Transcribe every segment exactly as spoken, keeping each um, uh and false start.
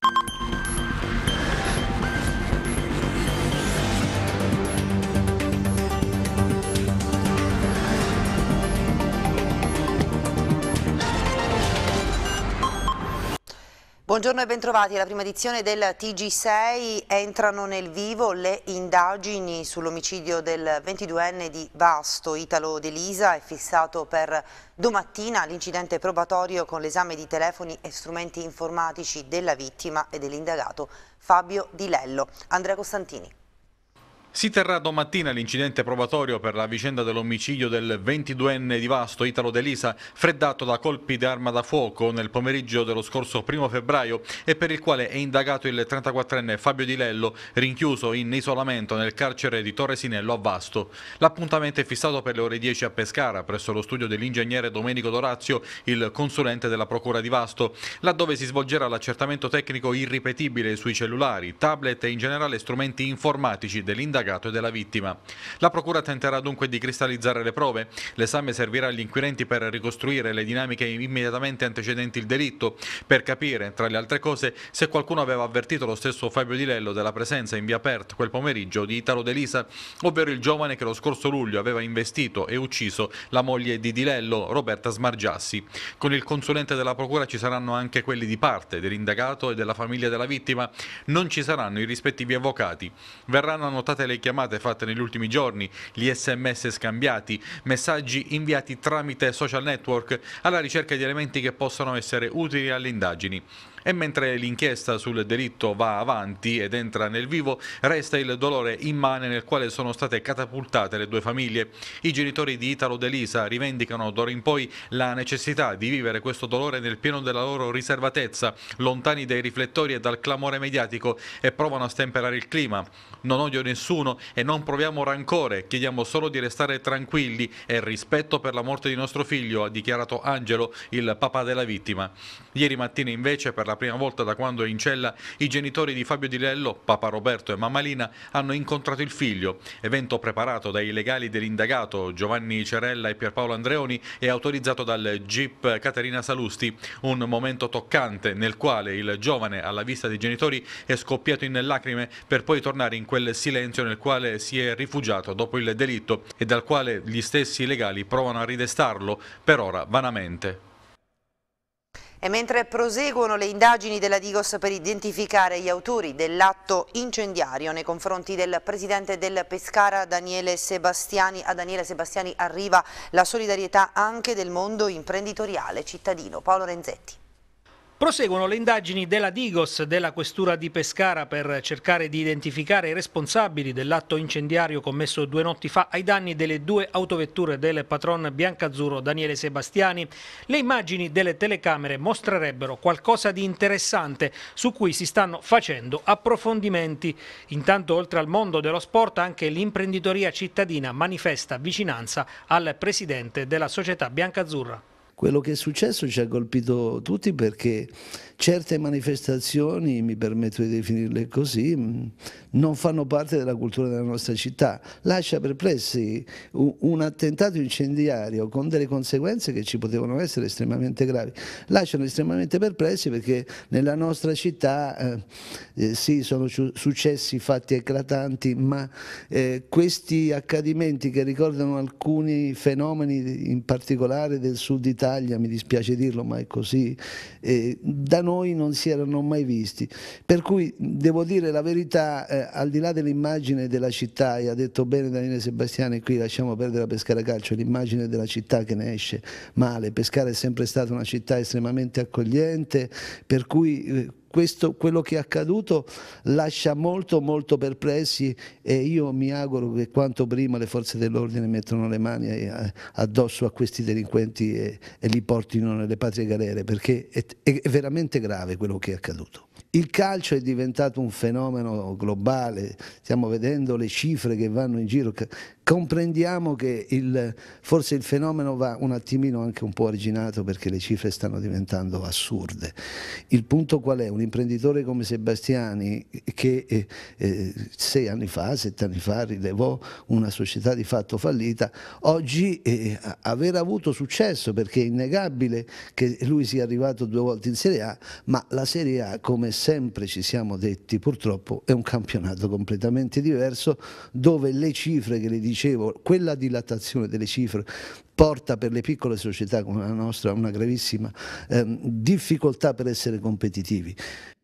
Buongiorno e bentrovati. Alla prima edizione del T G sei entrano nel vivo le indagini sull'omicidio del ventiduenne di Vasto, Italo De Lisa. È fissato per domattina l'incidente probatorio con l'esame di telefoni e strumenti informatici della vittima e dell'indagato Fabio Di Lello. Andrea Costantini. Si terrà domattina l'incidente probatorio per la vicenda dell'omicidio del ventiduenne di Vasto, Italo De Lisa, freddato da colpi di arma da fuoco nel pomeriggio dello scorso primo febbraio e per il quale è indagato il trentaquattrenne Fabio Di Lello, rinchiuso in isolamento nel carcere di Torresinello a Vasto. L'appuntamento è fissato per le ore dieci a Pescara, presso lo studio dell'ingegnere Domenico Dorazio, il consulente della Procura di Vasto, laddove si svolgerà l'accertamento tecnico irripetibile sui cellulari, tablet e in generale strumenti informatici dell'indagato e della vittima. La Procura tenterà dunque di cristallizzare le prove. L'esame servirà agli inquirenti per ricostruire le dinamiche immediatamente antecedenti il delitto, per capire, tra le altre cose, se qualcuno aveva avvertito lo stesso Fabio Di Lello della presenza in via Pert quel pomeriggio di Italo De Lisa, ovvero il giovane che lo scorso luglio aveva investito e ucciso la moglie di Di Lello, Roberta Smargiassi. Con il consulente della Procura ci saranno anche quelli di parte dell'indagato e della famiglia della vittima. Non ci saranno i rispettivi avvocati. Verranno annotate le chiamate fatte negli ultimi giorni, gli sms scambiati, messaggi inviati tramite social network alla ricerca di elementi che possano essere utili alle indagini. E mentre l'inchiesta sul delitto va avanti ed entra nel vivo, resta il dolore immane nel quale sono state catapultate le due famiglie. I genitori di Italo De Lisa rivendicano d'ora in poi la necessità di vivere questo dolore nel pieno della loro riservatezza, lontani dai riflettori e dal clamore mediatico, e provano a stemperare il clima. Non odio nessuno e non proviamo rancore, chiediamo solo di restare tranquilli e rispetto per la morte di nostro figlio, ha dichiarato Angelo, il papà della vittima. Ieri mattina invece, per la prima volta da quando è in cella, i genitori di Fabio Di Lello, papà Roberto e mamma Lina, hanno incontrato il figlio, evento preparato dai legali dell'indagato Giovanni Cerella e Pierpaolo Andreoni e autorizzato dal G I P Caterina Salusti, un momento toccante nel quale il giovane, alla vista dei genitori, è scoppiato in lacrime per poi tornare in quel silenzio nel quale si è rifugiato dopo il delitto e dal quale gli stessi legali provano a ridestarlo, per ora vanamente. E mentre proseguono le indagini della Digos per identificare gli autori dell'atto incendiario nei confronti del presidente del Pescara Daniele Sebastiani, a Daniele Sebastiani arriva la solidarietà anche del mondo imprenditoriale cittadino. Paolo Renzetti. Proseguono le indagini della Digos della Questura di Pescara per cercare di identificare i responsabili dell'atto incendiario commesso due notti fa ai danni delle due autovetture del patron biancazzurro Daniele Sebastiani. Le immagini delle telecamere mostrerebbero qualcosa di interessante su cui si stanno facendo approfondimenti. Intanto, oltre al mondo dello sport, anche l'imprenditoria cittadina manifesta vicinanza al presidente della società biancazzurra. Quello che è successo ci ha colpito tutti perché certe manifestazioni, mi permetto di definirle così, non fanno parte della cultura della nostra città. Lascia perplessi un attentato incendiario con delle conseguenze che ci potevano essere estremamente gravi. Lasciano estremamente perplessi perché nella nostra città eh, eh, sì, sono successi fatti eclatanti, ma eh, questi accadimenti che ricordano alcuni fenomeni in particolare del sud Italia, mi dispiace dirlo ma è così, eh, da noi non si erano mai visti, per cui devo dire la verità, eh, al di là dell'immagine della città, e ha detto bene Daniele Sebastiani, qui lasciamo perdere la Pescara Calcio, l'immagine della città che ne esce male. Pescara è sempre stata una città estremamente accogliente, per cui eh, Questo, quello che è accaduto lascia molto molto perplessi, e io mi auguro che quanto prima le forze dell'ordine mettano le mani addosso a questi delinquenti e, e li portino nelle patrie galere, perché è, è veramente grave quello che è accaduto. Il calcio è diventato un fenomeno globale, stiamo vedendo le cifre che vanno in giro, comprendiamo che il, forse il fenomeno va un attimino anche un po' arginato perché le cifre stanno diventando assurde. Il punto qual è? Un imprenditore come Sebastiani che eh, eh, sei anni fa, sette anni fa rilevò una società di fatto fallita, oggi eh, aver avuto successo, perché è innegabile che lui sia arrivato due volte in Serie A, ma la Serie A come sempre ci siamo detti, purtroppo è un campionato completamente diverso, dove le cifre che le dicevo, quella dilatazione delle cifre porta per le piccole società come la nostra a una gravissima ehm, difficoltà per essere competitivi.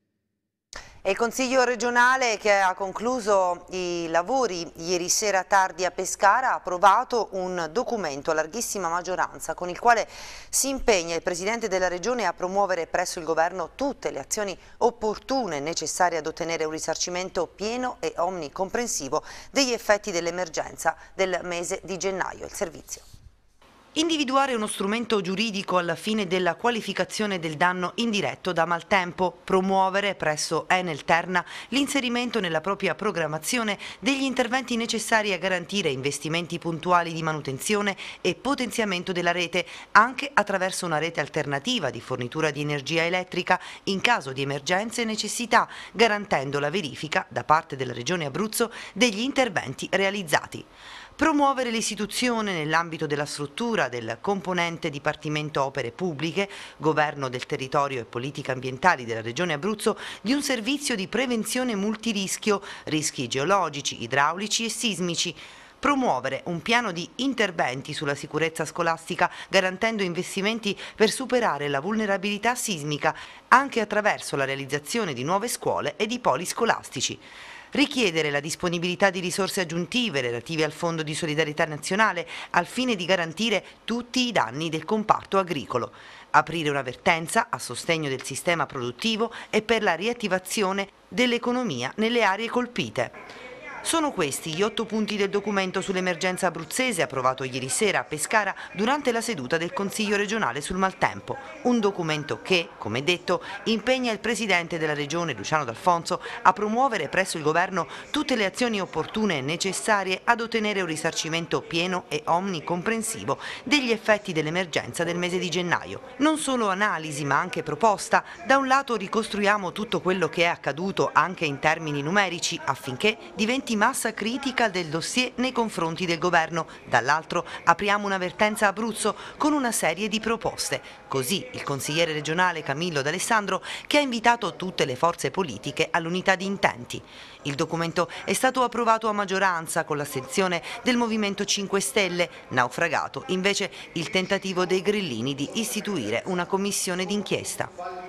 È il Consiglio regionale che ha concluso i lavori ieri sera tardi a Pescara ha approvato un documento a larghissima maggioranza con il quale si impegna il Presidente della Regione a promuovere presso il Governo tutte le azioni opportune necessarie ad ottenere un risarcimento pieno e omnicomprensivo degli effetti dell'emergenza del mese di gennaio. Il servizio. Individuare uno strumento giuridico alla fine della qualificazione del danno indiretto da maltempo, promuovere presso Enel Terna l'inserimento nella propria programmazione degli interventi necessari a garantire investimenti puntuali di manutenzione e potenziamento della rete, anche attraverso una rete alternativa di fornitura di energia elettrica in caso di emergenze e necessità, garantendo la verifica da parte della Regione Abruzzo degli interventi realizzati. Promuovere l'istituzione nell'ambito della struttura del componente Dipartimento Opere Pubbliche, Governo del Territorio e Politiche Ambientali della Regione Abruzzo di un servizio di prevenzione multirischio, rischi geologici, idraulici e sismici. Promuovere un piano di interventi sulla sicurezza scolastica garantendo investimenti per superare la vulnerabilità sismica anche attraverso la realizzazione di nuove scuole e di poli scolastici. Richiedere la disponibilità di risorse aggiuntive relative al Fondo di Solidarietà Nazionale al fine di garantire tutti i danni del comparto agricolo. Aprire un'avvertenza a sostegno del sistema produttivo e per la riattivazione dell'economia nelle aree colpite. Sono questi gli otto punti del documento sull'emergenza abruzzese approvato ieri sera a Pescara durante la seduta del Consiglio regionale sul maltempo. Un documento che, come detto, impegna il Presidente della Regione, Luciano D'Alfonso, a promuovere presso il Governo tutte le azioni opportune e necessarie ad ottenere un risarcimento pieno e omnicomprensivo degli effetti dell'emergenza del mese di gennaio. Non solo analisi ma anche proposta. Da un lato ricostruiamo tutto quello che è accaduto anche in termini numerici affinché diventi massa critica del dossier nei confronti del governo, dall'altro apriamo un'avvertenza Abruzzo con una serie di proposte. Così il consigliere regionale Camillo D'Alessandro che ha invitato tutte le forze politiche all'unità di intenti. Il documento è stato approvato a maggioranza con l'astensione del Movimento cinque Stelle, naufragato invece il tentativo dei grillini di istituire una commissione d'inchiesta.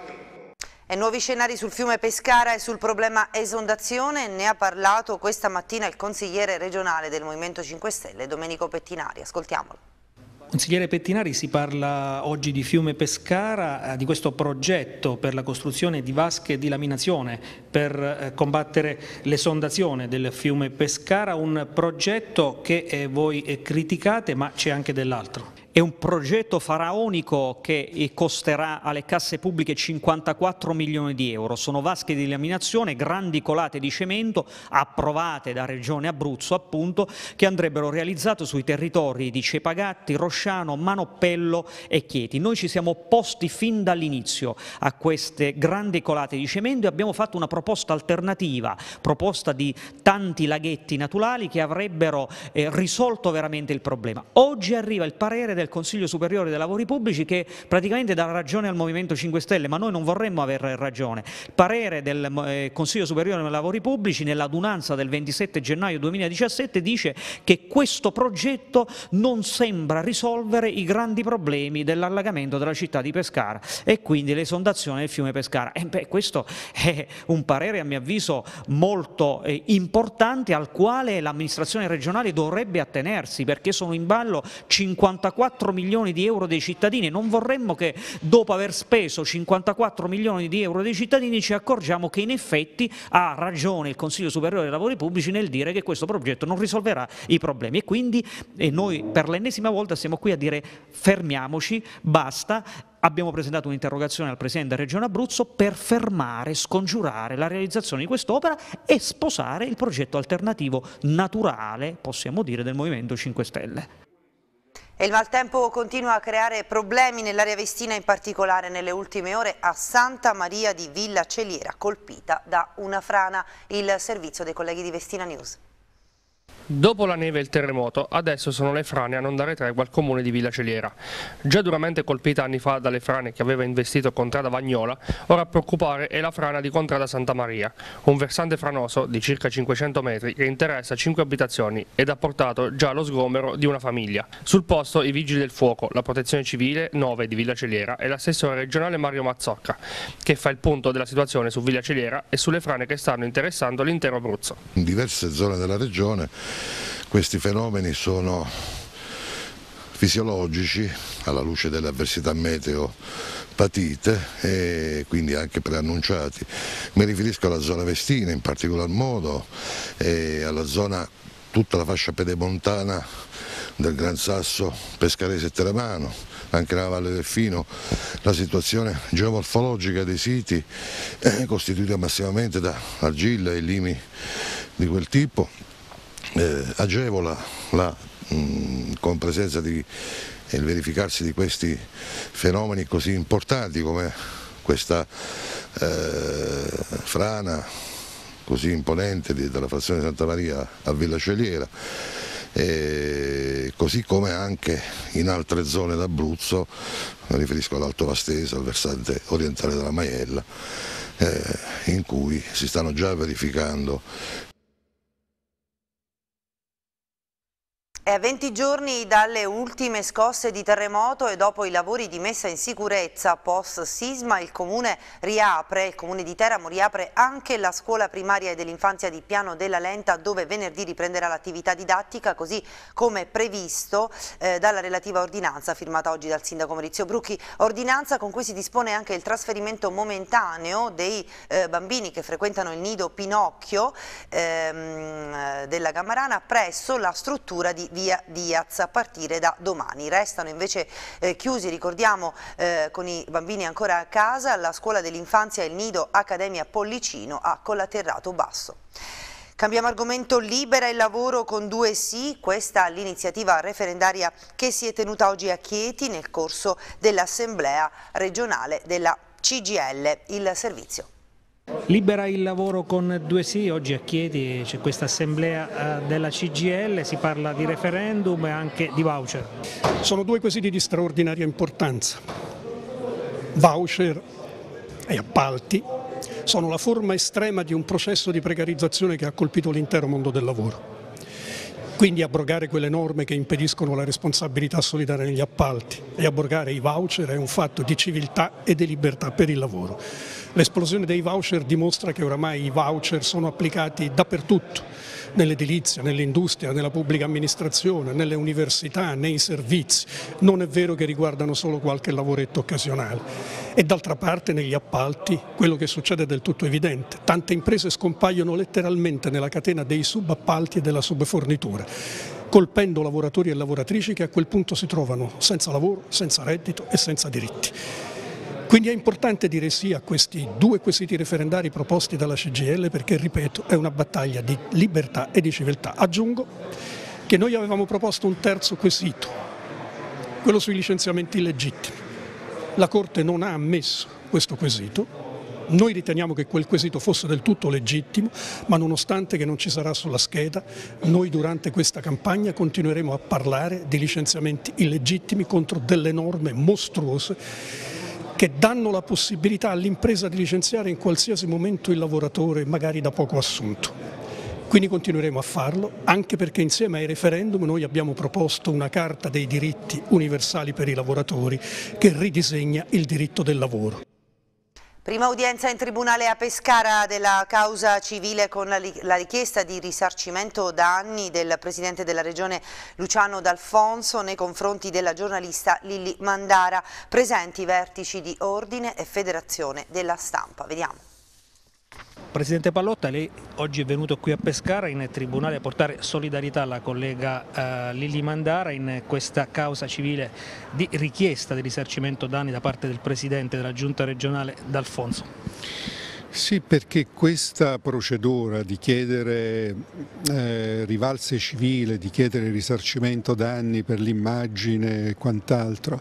E nuovi scenari sul fiume Pescara e sul problema esondazione ne ha parlato questa mattina il consigliere regionale del Movimento cinque Stelle Domenico Pettinari. Ascoltiamolo. Consigliere Pettinari, si parla oggi di fiume Pescara, di questo progetto per la costruzione di vasche di laminazione per combattere l'esondazione del fiume Pescara, un progetto che voi criticate ma c'è anche dell'altro. È un progetto faraonico che costerà alle casse pubbliche cinquantaquattro milioni di euro. Sono vasche di laminazione, grandi colate di cemento approvate da Regione Abruzzo, appunto, che andrebbero realizzate sui territori di Cepagatti, Rosciano, Manoppello e Chieti. Noi ci siamo opposti fin dall'inizio a queste grandi colate di cemento e abbiamo fatto una proposta alternativa, proposta di tanti laghetti naturali che avrebbero eh, risolto veramente il problema. Oggi arriva il parere del del Consiglio Superiore dei Lavori Pubblici che praticamente dà ragione al Movimento cinque Stelle, ma noi non vorremmo aver ragione. Il parere del eh, Consiglio Superiore dei Lavori Pubblici nell'adunanza del ventisette gennaio duemiladiciassette dice che questo progetto non sembra risolvere i grandi problemi dell'allagamento della città di Pescara e quindi l'esondazione del fiume Pescara. E beh, questo è un parere a mio avviso molto eh, importante al quale l'amministrazione regionale dovrebbe attenersi, perché sono in ballo cinquantaquattro milioni di euro dei cittadini. Non vorremmo che dopo aver speso cinquantaquattro milioni di euro dei cittadini ci accorgiamo che in effetti ha ragione il Consiglio Superiore dei Lavori Pubblici nel dire che questo progetto non risolverà i problemi e quindi e noi per l'ennesima volta siamo qui a dire fermiamoci, basta. Abbiamo presentato un'interrogazione al Presidente della Regione Abruzzo per fermare, scongiurare la realizzazione di quest'opera e sposare il progetto alternativo naturale, possiamo dire, del Movimento cinque Stelle. E il maltempo continua a creare problemi nell'area vestina, in particolare nelle ultime ore a Santa Maria di Villa Celiera, colpita da una frana. Il servizio dei colleghi di Vestina News. Dopo la neve e il terremoto, adesso sono le frane a non dare tregua al comune di Villa Celiera. Già duramente colpita anni fa dalle frane che aveva investito Contrada Vagnola, ora a preoccupare è la frana di Contrada Santa Maria, un versante franoso di circa cinquecento metri che interessa cinque abitazioni ed ha portato già allo sgombero di una famiglia. Sul posto i vigili del fuoco, la protezione civile nove di Villa Celiera e l'assessore regionale Mario Mazzocca, che fa il punto della situazione su Villa Celiera e sulle frane che stanno interessando l'intero Abruzzo. In diverse zone della regione questi fenomeni sono fisiologici alla luce delle avversità meteo patite e quindi anche preannunciati. Mi riferisco alla zona Vestina in particolar modo e alla zona, tutta la fascia pedemontana del Gran Sasso, Pescarese e Teremano, anche nella Valle del Fino. La situazione geomorfologica dei siti è costituita massimamente da argilla e limi di quel tipo. Eh, agevola la, mh, con presenza di e il verificarsi di questi fenomeni così importanti come questa eh, frana così imponente di, della frazione di Santa Maria a Villa Celiera, e così come anche in altre zone d'Abruzzo, mi riferisco all'Alto Vastese, al versante orientale della Maiella, eh, in cui si stanno già verificando. È a venti giorni dalle ultime scosse di terremoto e dopo i lavori di messa in sicurezza post sisma il comune riapre, il comune di Teramo riapre anche la scuola primaria e dell'infanzia di Piano della Lenta, dove venerdì riprenderà l'attività didattica così come previsto eh, dalla relativa ordinanza firmata oggi dal sindaco Maurizio Brucchi, ordinanza con cui si dispone anche il trasferimento momentaneo dei eh, bambini che frequentano il nido Pinocchio ehm, della Gamarana presso la struttura di via Diaz a partire da domani. Restano invece eh, chiusi, ricordiamo, eh, con i bambini ancora a casa, la scuola dell'infanzia e il nido Accademia Pollicino a Collaterrato Basso. Cambiamo argomento, libera il lavoro con due sì, questa l'iniziativa referendaria che si è tenuta oggi a Chieti nel corso dell'assemblea regionale della C G I L, il servizio. Libera il lavoro con due sì, oggi a Chieti c'è questa assemblea della C G I L, si parla di referendum e anche di voucher. Sono due quesiti di straordinaria importanza. Voucher e appalti sono la forma estrema di un processo di precarizzazione che ha colpito l'intero mondo del lavoro. Quindi abrogare quelle norme che impediscono la responsabilità solidale negli appalti e abrogare i voucher è un fatto di civiltà e di libertà per il lavoro. L'esplosione dei voucher dimostra che oramai i voucher sono applicati dappertutto, nell'edilizia, nell'industria, nella pubblica amministrazione, nelle università, nei servizi. Non è vero che riguardano solo qualche lavoretto occasionale. E d'altra parte negli appalti quello che succede è del tutto evidente. Tante imprese scompaiono letteralmente nella catena dei subappalti e della subfornitura, colpendo lavoratori e lavoratrici che a quel punto si trovano senza lavoro, senza reddito e senza diritti. Quindi è importante dire sì a questi due quesiti referendari proposti dalla C G I L perché, ripeto, è una battaglia di libertà e di civiltà. Aggiungo che noi avevamo proposto un terzo quesito, quello sui licenziamenti illegittimi. La Corte non ha ammesso questo quesito. Noi riteniamo che quel quesito fosse del tutto legittimo, ma nonostante che non ci sarà sulla scheda, noi durante questa campagna continueremo a parlare di licenziamenti illegittimi contro delle norme mostruose che danno la possibilità all'impresa di licenziare in qualsiasi momento il lavoratore, magari da poco assunto. Quindi continueremo a farlo, anche perché insieme ai referendum noi abbiamo proposto una Carta dei diritti universali per i lavoratori che ridisegna il diritto del lavoro. Prima udienza in tribunale a Pescara della causa civile con la richiesta di risarcimento danni del presidente della regione Luciano D'Alfonso nei confronti della giornalista Lilli Mandara, presenti i vertici di Ordine e Federazione della Stampa. Vediamo. Presidente Pallotta, lei oggi è venuto qui a Pescara in tribunale a portare solidarietà alla collega eh, Lilli Mandara in questa causa civile di richiesta di risarcimento danni da parte del Presidente della Giunta regionale D'Alfonso. Sì, perché questa procedura di chiedere eh, rivalse civile, di chiedere risarcimento danni per l'immagine e quant'altro,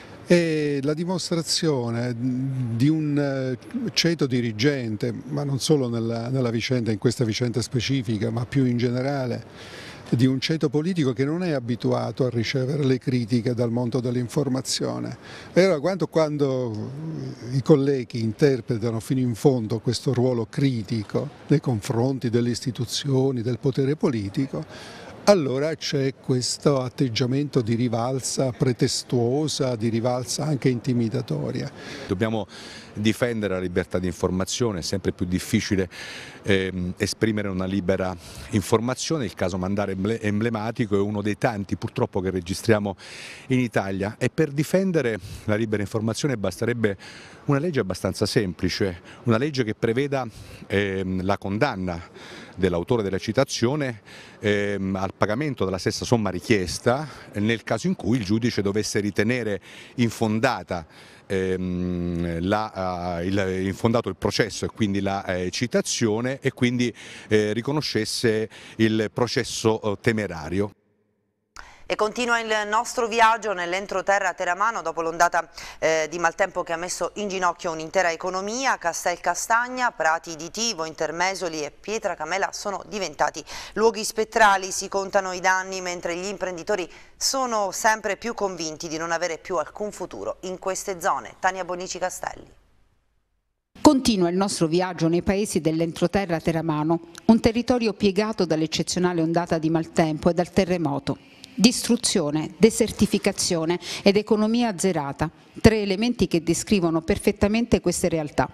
è la dimostrazione di un ceto dirigente, ma non solo nella, nella vicenda, in questa vicenda specifica, ma più in generale, di un ceto politico che non è abituato a ricevere le critiche dal mondo dell'informazione. E allora quando, quando i colleghi interpretano fino in fondo questo ruolo critico nei confronti delle istituzioni, del potere politico, allora c'è questo atteggiamento di rivalsa pretestuosa, di rivalsa anche intimidatoria. Dobbiamo difendere la libertà di informazione, è sempre più difficile eh, esprimere una libera informazione, il caso Mandara è emblematico, è uno dei tanti purtroppo che registriamo in Italia, e per difendere la libera informazione basterebbe una legge abbastanza semplice, una legge che preveda eh, la condanna dell'autore della citazione ehm, al pagamento della stessa somma richiesta nel caso in cui il giudice dovesse ritenere infondata ehm, la, uh, il, infondato il processo e quindi la eh, citazione, e quindi eh, riconoscesse il processo eh, temerario. E continua il nostro viaggio nell'entroterra teramano dopo l'ondata eh, di maltempo che ha messo in ginocchio un'intera economia. Castelcastagna, Prati di Tivo, Intermesoli e Pietracamela sono diventati luoghi spettrali. Si contano i danni mentre gli imprenditori sono sempre più convinti di non avere più alcun futuro in queste zone. Tania Bonici Castelli. Continua il nostro viaggio nei paesi dell'entroterra teramano, un territorio piegato dall'eccezionale ondata di maltempo e dal terremoto. Distruzione, desertificazione ed economia azzerata, tre elementi che descrivono perfettamente queste realtà.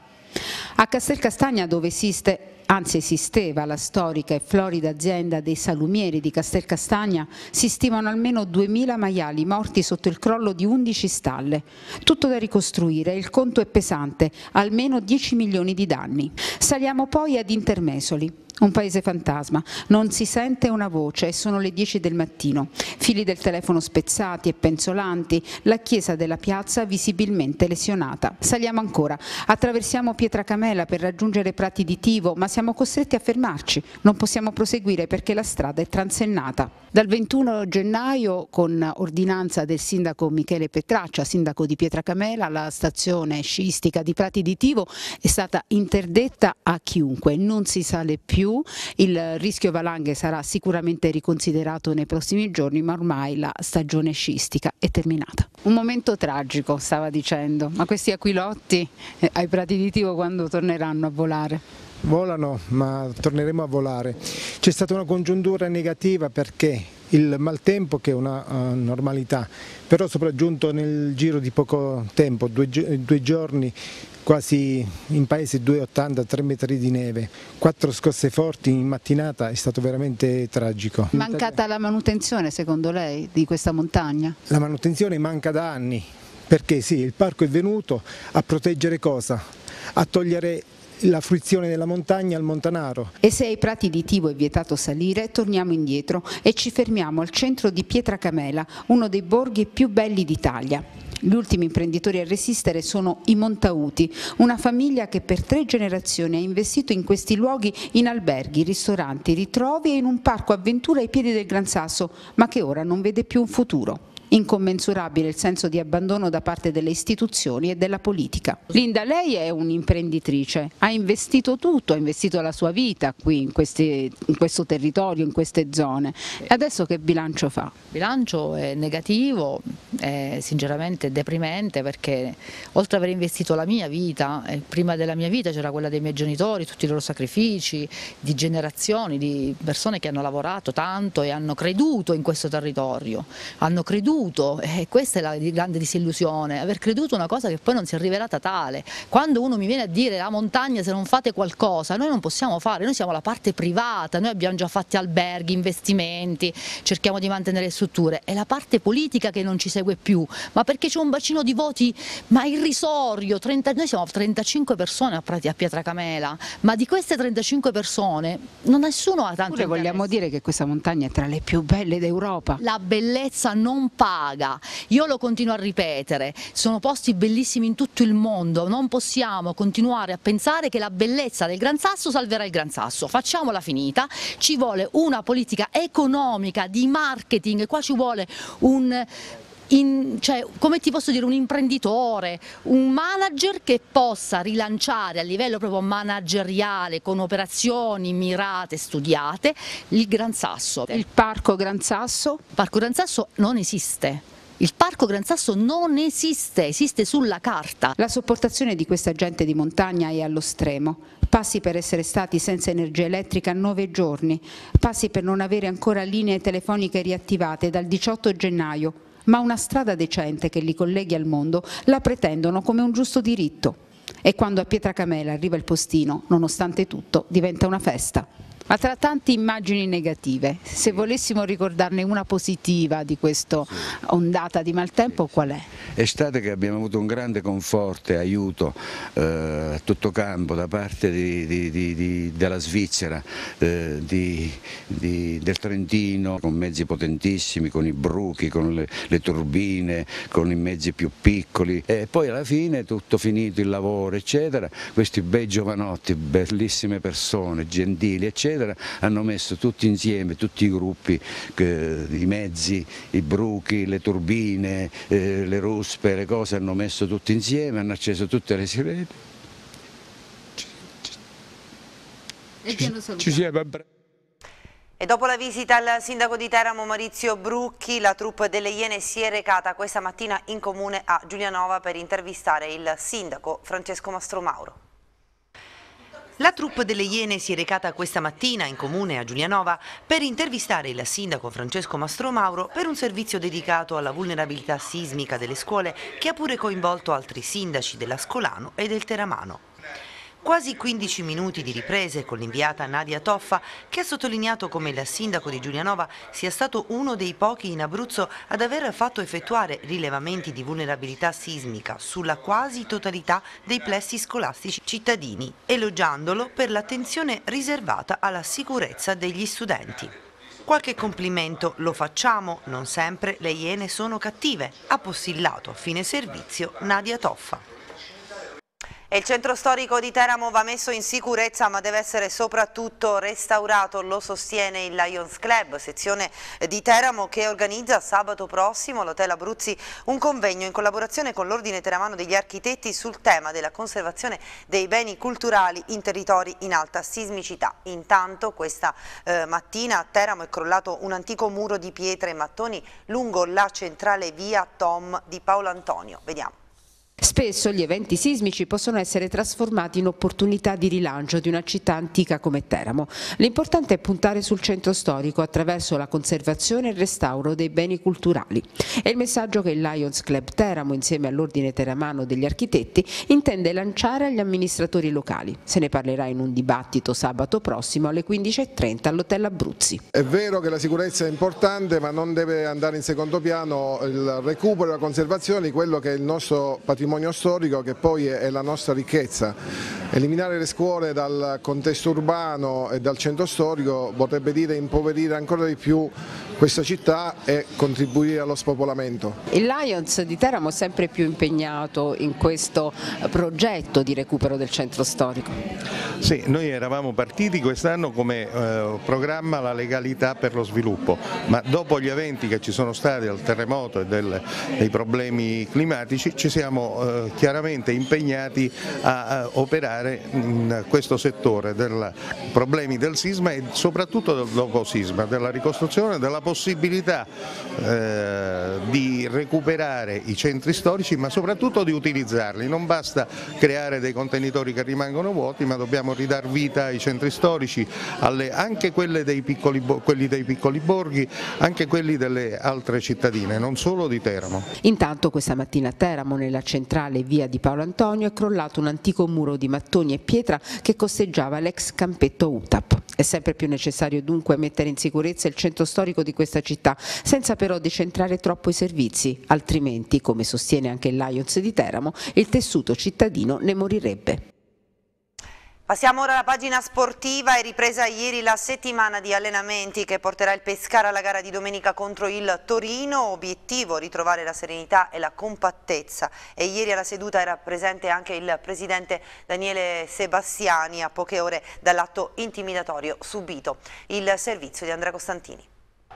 A Castelcastagna, dove esiste, anzi esisteva, la storica e florida azienda dei salumieri di Castelcastagna, si stimano almeno duemila maiali morti sotto il crollo di undici stalle. Tutto da ricostruire, il conto è pesante, almeno dieci milioni di danni. Saliamo poi ad Intermesoli. Un paese fantasma, non si sente una voce e sono le dieci del mattino, fili del telefono spezzati e penzolanti, la chiesa della piazza visibilmente lesionata. Saliamo ancora, attraversiamo Pietracamela per raggiungere Prati di Tivo, ma siamo costretti a fermarci, non possiamo proseguire perché la strada è transennata. Dal ventuno gennaio, con ordinanza del sindaco Michele Petraccia, sindaco di Pietracamela, la stazione sciistica di Prati di Tivo è stata interdetta a chiunque, non si sale più. Il rischio valanghe sarà sicuramente riconsiderato nei prossimi giorni, ma ormai la stagione sciistica è terminata. Un momento tragico, stava dicendo, ma questi aquilotti eh, ai Prati di Tivo quando torneranno a volare? Volano, ma torneremo a volare. C'è stata una congiuntura negativa perché il maltempo, che è una uh, normalità, però sopraggiunto nel giro di poco tempo, due, due giorni, quasi in paese due virgola ottanta, tre metri di neve, quattro scosse forti in mattinata, è stato veramente tragico. Mancata la manutenzione, secondo lei, di questa montagna? La manutenzione manca da anni, perché sì, il parco è venuto a proteggere cosa? A togliere la fruizione della montagna al montanaro. E se ai Prati di Tivo è vietato salire, torniamo indietro e ci fermiamo al centro di Pietracamela, uno dei borghi più belli d'Italia. Gli ultimi imprenditori a resistere sono i Montauti, una famiglia che per tre generazioni ha investito in questi luoghi in alberghi, ristoranti, ritrovi e in un parco avventura ai piedi del Gran Sasso, ma che ora non vede più un futuro. Incommensurabile il senso di abbandono da parte delle istituzioni e della politica. Linda, lei è un'imprenditrice, ha investito tutto, ha investito la sua vita qui in, questi, in questo territorio, in queste zone. Adesso che bilancio fa? Il bilancio è negativo, è sinceramente deprimente, perché oltre ad aver investito la mia vita, eh, prima della mia vita c'era quella dei miei genitori, tutti i loro sacrifici, di generazioni, di persone che hanno lavorato tanto e hanno creduto in questo territorio, hanno creduto. E questa è la grande disillusione, aver creduto una cosa che poi non si è rivelata tale. Quando uno mi viene a dire la montagna, se non fate qualcosa, noi non possiamo fare, noi siamo la parte privata, noi abbiamo già fatti alberghi, investimenti, cerchiamo di mantenere strutture, è la parte politica che non ci segue più, ma perché c'è un bacino di voti ma irrisorio, trenta, noi siamo trentacinque persone a, Prati, a Pietracamela, ma di queste trentacinque persone non nessuno ha tanto interesse. Vogliamo dire che questa montagna è tra le più belle d'Europa. La bellezza non paga. Io lo continuo a ripetere, sono posti bellissimi in tutto il mondo, non possiamo continuare a pensare che la bellezza del Gran Sasso salverà il Gran Sasso, facciamola finita, ci vuole una politica economica, di marketing, qua ci vuole un... In, cioè, come ti posso dire, un imprenditore, un manager che possa rilanciare a livello proprio manageriale con operazioni mirate, studiate, il Gran Sasso. Il Parco Gran Sasso? Il Parco Gran Sasso non esiste. Il Parco Gran Sasso non esiste, esiste sulla carta. La sopportazione di questa gente di montagna è allo stremo. Passi per essere stati senza energia elettrica nove giorni, passi per non avere ancora linee telefoniche riattivate dal diciotto gennaio. Ma una strada decente che li colleghi al mondo la pretendono come un giusto diritto. E quando a Pietracamela arriva il postino, nonostante tutto, diventa una festa. Ma tra tante immagini negative, se volessimo ricordarne una positiva di questa ondata di maltempo, qual è? È stata che abbiamo avuto un grande conforto e aiuto eh, a tutto campo da parte di, di, di, di, della Svizzera, eh, di, di, del Trentino, con mezzi potentissimi, con i bruchi, con le, le turbine, con i mezzi più piccoli, e poi alla fine, tutto finito il lavoro eccetera, questi bei giovanotti, bellissime persone, gentili eccetera, hanno messo tutti insieme, tutti i gruppi, eh, i mezzi, i bruchi, le turbine, eh, le ruspe, le cose, hanno messo tutti insieme, hanno acceso tutte le sirene. E ti hanno salutato. Ci siamo. E dopo la visita al sindaco di Teramo Maurizio Brucchi, la troupe delle Iene si è recata questa mattina in comune a Giulianova per intervistare il sindaco Francesco Mastromauro. La troupe delle Iene si è recata questa mattina in comune a Giulianova per intervistare il sindaco Francesco Mastromauro per un servizio dedicato alla vulnerabilità sismica delle scuole che ha pure coinvolto altri sindaci dell'Ascolano e del Teramano. Quasi quindici minuti di riprese con l'inviata Nadia Toffa, che ha sottolineato come il sindaco di Giulianova sia stato uno dei pochi in Abruzzo ad aver fatto effettuare rilevamenti di vulnerabilità sismica sulla quasi totalità dei plessi scolastici cittadini, elogiandolo per l'attenzione riservata alla sicurezza degli studenti. Qualche complimento lo facciamo, non sempre le Iene sono cattive, ha postillato a fine servizio Nadia Toffa. E il centro storico di Teramo va messo in sicurezza, ma deve essere soprattutto restaurato, lo sostiene il Lions Club, sezione di Teramo, che organizza sabato prossimo all'Hotel Abruzzi un convegno in collaborazione con l'Ordine Teramano degli Architetti sul tema della conservazione dei beni culturali in territori in alta sismicità. Intanto questa eh, mattina a Teramo è crollato un antico muro di pietre e mattoni lungo la centrale via Tom di Paolo Antonio. Vediamo. Spesso gli eventi sismici possono essere trasformati in opportunità di rilancio di una città antica come Teramo. L'importante è puntare sul centro storico attraverso la conservazione e il restauro dei beni culturali. È il messaggio che il Lions Club Teramo, insieme all'Ordine Teramano degli Architetti, intende lanciare agli amministratori locali. Se ne parlerà in un dibattito sabato prossimo alle quindici e trenta all'Hotel Abruzzi. È vero che la sicurezza è importante, ma non deve andare in secondo piano il recupero e la conservazione di quello che è il nostro patrimonio storico, che poi è la nostra ricchezza. Eliminare le scuole dal contesto urbano e dal centro storico vorrebbe dire impoverire ancora di più questa città e contribuire allo spopolamento. Il Lions di Teramo è sempre più impegnato in questo progetto di recupero del centro storico. Sì, noi eravamo partiti quest'anno come eh, programma la legalità per lo sviluppo, ma dopo gli eventi che ci sono stati del terremoto e del, dei problemi climatici ci siamo eh, chiaramente impegnati a, a operare in questo settore dei problemi del sisma e soprattutto del dopo sisma, della ricostruzione, della possibilità eh, di recuperare i centri storici, ma soprattutto di utilizzarli. Non basta creare dei contenitori che rimangono vuoti, ma dobbiamo ridar vita ai centri storici, alle, anche quelle dei piccoli, quelli dei piccoli borghi, anche quelli delle altre cittadine, non solo di Teramo. Intanto questa mattina a Teramo, nella centrale via di Paolo Antonio, è crollato un antico muro di mattoni e pietra che costeggiava l'ex campetto U T A P. È sempre più necessario dunque mettere in sicurezza il centro storico di questa città, senza però decentrare troppo i servizi, altrimenti, come sostiene anche il Lions di Teramo, il tessuto cittadino ne morirebbe. Passiamo ora alla pagina sportiva. È ripresa ieri la settimana di allenamenti che porterà il Pescara alla gara di domenica contro il Torino. Obiettivo: ritrovare la serenità e la compattezza. E ieri alla seduta era presente anche il presidente Daniele Sebastiani, a poche ore dall'atto intimidatorio subito. Il servizio di Andrea Costantini.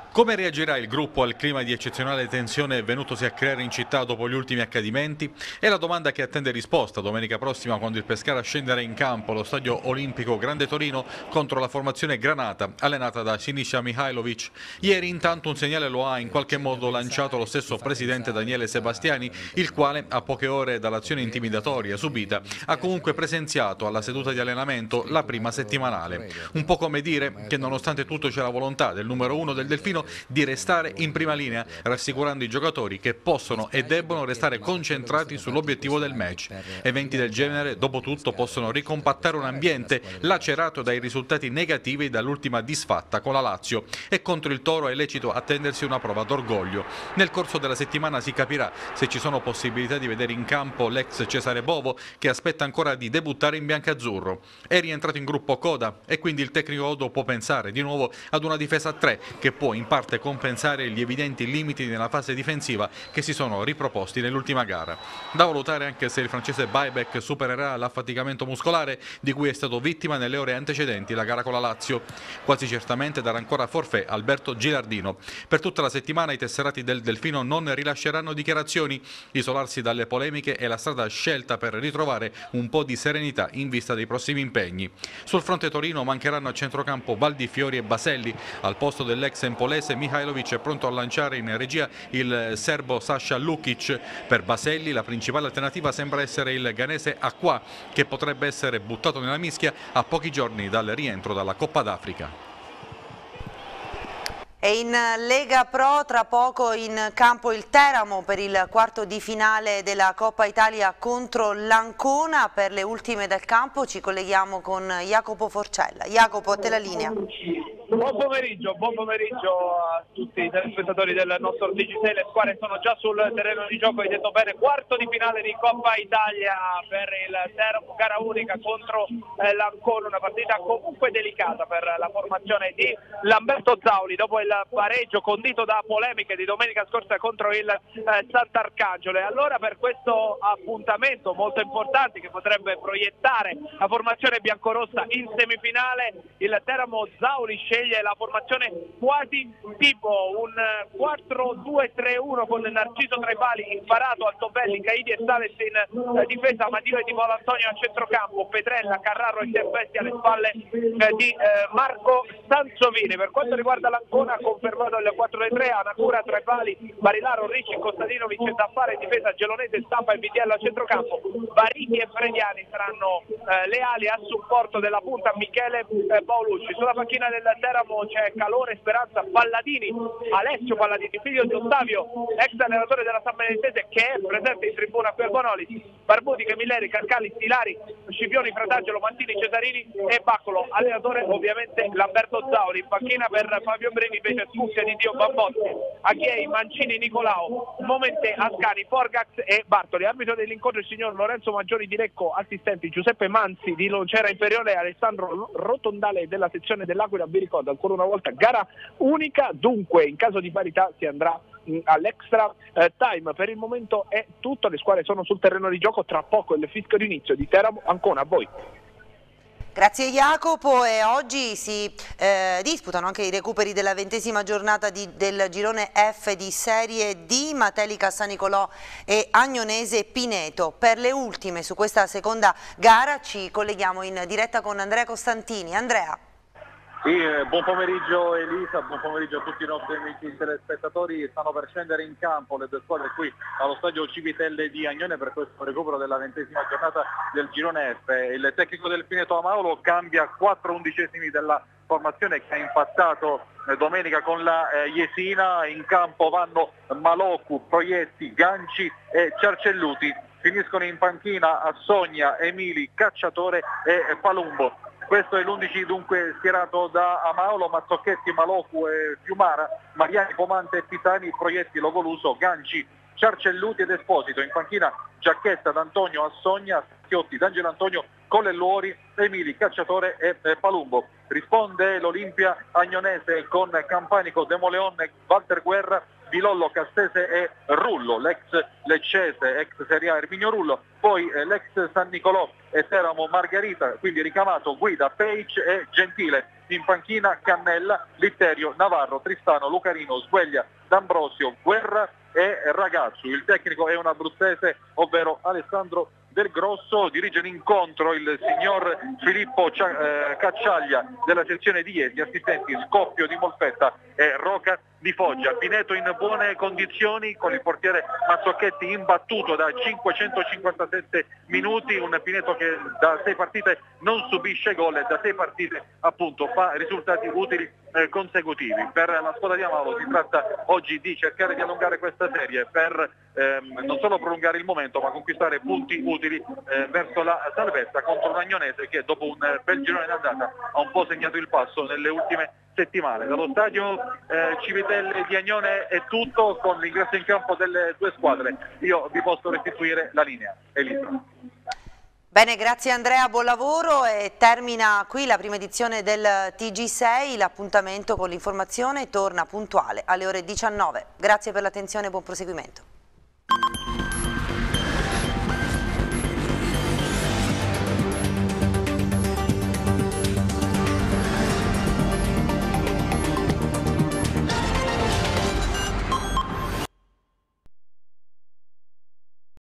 Come reagirà il gruppo al clima di eccezionale tensione venutosi a creare in città dopo gli ultimi accadimenti? È la domanda che attende risposta domenica prossima, quando il Pescara scenderà in campo allo stadio olimpico Grande Torino contro la formazione granata allenata da Sinisa Mihajlovic. Ieri intanto un segnale lo ha in qualche modo lanciato lo stesso presidente Daniele Sebastiani, il quale a poche ore dall'azione intimidatoria subita ha comunque presenziato alla seduta di allenamento la prima settimanale. Un po' come dire che nonostante tutto c'è la volontà del numero uno del Delfino di restare in prima linea, rassicurando i giocatori che possono e debbono restare concentrati sull'obiettivo del match. Eventi del genere, dopo tutto, possono ricompattare un ambiente lacerato dai risultati negativi dall'ultima disfatta con la Lazio, e contro il Toro è lecito attendersi una prova d'orgoglio. Nel corso della settimana si capirà se ci sono possibilità di vedere in campo l'ex Cesare Bovo, che aspetta ancora di debuttare in biancazzurro. È rientrato in gruppo Coda e quindi il tecnico Odo può pensare di nuovo ad una difesa a tre che può in parte compensare gli evidenti limiti nella fase difensiva che si sono riproposti nell'ultima gara. Da valutare anche se il francese Bajbek supererà l'affaticamento muscolare di cui è stato vittima nelle ore antecedenti la gara con la Lazio. Quasi certamente darà ancora forfait Alberto Gilardino. Per tutta la settimana i tesserati del Delfino non rilasceranno dichiarazioni. Isolarsi dalle polemiche è la strada scelta per ritrovare un po' di serenità in vista dei prossimi impegni. Sul fronte Torino mancheranno a centrocampo Valdifiori e Baselli. Al posto dell'ex empolese Mihajlovic è pronto a lanciare in regia il serbo Sasha Lukic. Per Baselli la principale alternativa sembra essere il ghanese Acqua, che potrebbe essere buttato nella mischia a pochi giorni dal rientro dalla Coppa d'Africa. E in Lega Pro tra poco in campo il Teramo per il quarto di finale della Coppa Italia contro l'Ancona. Per le ultime del campo ci colleghiamo con Jacopo Forcella. Jacopo, a te la linea. Buon pomeriggio, buon pomeriggio a tutti i telespettatori del nostro T G sei. Le squadre sono già sul terreno di gioco, hai detto bene, quarto di finale di Coppa Italia per il Teramo, gara unica contro eh, l'Ancona, una partita comunque delicata per la formazione di Lamberto Zauli dopo il pareggio condito da polemiche di domenica scorsa contro il eh, Sant'Arcangelo. E allora per questo appuntamento molto importante che potrebbe proiettare la formazione biancorossa in semifinale, il Teramo Zauli sceglie la formazione quasi tipo un quattro due tre uno con Narciso tra i pali, imparato, Altobelli, Caidi e Sales in eh, difesa, Madino e Di Polo Antonio a centrocampo, Petrella, Carraro e Tempesti alle spalle eh, di eh, Marco Sansovini. Per quanto riguarda l'Ancona, confermato il quattro tre tre, Anacura tra i pali, Barilaro, Ricci, Costadinovic, Zaffare in difesa, Gelonese, Stampa e Vitiello a centrocampo, Baricchi e Frediani saranno eh, le ali a supporto della punta, Michele eh, Paolucci. Sulla panchina del Teramo c'è Calore, Speranza, Palladini, Alessio Palladini, figlio di Ottavio, ex allenatore della San Benedetese, che è presente in tribuna qui a Bonoli, Barbuti, Camilleri, Carcali, Stilari, Scipioni, Fratangelo, Mantini, Cesarini e Baccolo. Allenatore ovviamente Lamberto Zauli. In panchina per Fabio Brini invece Scuffia di Dio, Bambotti, Achiei, Mancini, Nicolao, Momente, Ascani, Forgax e Bartoli. Arbitro dell'incontro il signor Lorenzo Maggiori di Lecco, assistenti Giuseppe Manzi di Longera Inferiore e Alessandro Rotondale della sezione dell'Aquila. Vi ricordo ancora una volta gara unica, dunque in caso di parità si andrà all'extra eh, time. Per il momento è tutto, le squadre sono sul terreno di gioco, tra poco il fischio d'inizio di Teramo Ancona. A voi. Grazie Jacopo. E oggi si eh, disputano anche i recuperi della ventesima giornata di, del girone F di Serie D, Matelica, San Nicolò e Agnonese Pineto. Per le ultime su questa seconda gara ci colleghiamo in diretta con Andrea Costantini. Andrea. Sì, eh, buon pomeriggio Elisa, buon pomeriggio a tutti i nostri amici telespettatori. Stanno per scendere in campo le due squadre qui allo stadio Civitelle di Agnone per questo recupero della ventesima giornata del girone F. Il tecnico del Pineto Amaulo cambia quattro undicesimi della formazione che ha impattato eh, domenica con la eh, Jesina. In campo vanno Malocu, Proietti, Ganci e Ciarcelluti. Finiscono in panchina Assogna, Emili, Cacciatore e Palumbo. Questo è l'undici dunque schierato da Amaulo: Mazzocchetti, Malocu e Fiumara, Mariani, Pomante e Pisani, Proietti, Logoluso, Ganci, Ciarcelluti ed Esposito. In panchina Giacchetta, D'Antonio, Assogna, Schiotti, D'Angelo Antonio, Colelluori, Emili, Cacciatore e, e Palumbo. Risponde l'Olimpia Agnonese con Campanico, Demoleon, Walter Guerra, Filollo, Cassese e Rullo, l'ex leccese, ex Serie A Erminio Rullo, poi eh, l'ex San Nicolò e Teramo Margherita, quindi ricamato guida Page e Gentile, in panchina Cannella, Litterio, Navarro, Tristano, Lucarino, Sgueglia, D'Ambrosio, Guerra e Ragazzu. Il tecnico è un abruzzese, ovvero Alessandro Del Grosso. Dirige l'incontro il signor Filippo Cacciaglia della sezione di Iesi, assistenti Scoppio di Molfetta e Roca di Foggia. Pineto in buone condizioni con il portiere Mazzocchetti imbattuto da cinquecentocinquantasette minuti, un Pineto che da sei partite non subisce gol e da sei partite appunto fa risultati utili eh, consecutivi. Per la squadra di Amalo si tratta oggi di cercare di allungare questa serie per ehm, non solo prolungare il momento ma conquistare punti utili eh, verso la salvezza contro un Agnonese che dopo un bel girone d'andata ha un po' segnato il passo nelle ultime settimane. Dallo stadio eh, Civitelle di Agnone è tutto, con l'ingresso in campo delle due squadre. Io vi posso restituire la linea. Elisa. Bene, grazie Andrea, buon lavoro, e termina qui la prima edizione del T G sei. L'appuntamento con l'informazione torna puntuale alle ore diciannove. Grazie per l'attenzione e buon proseguimento.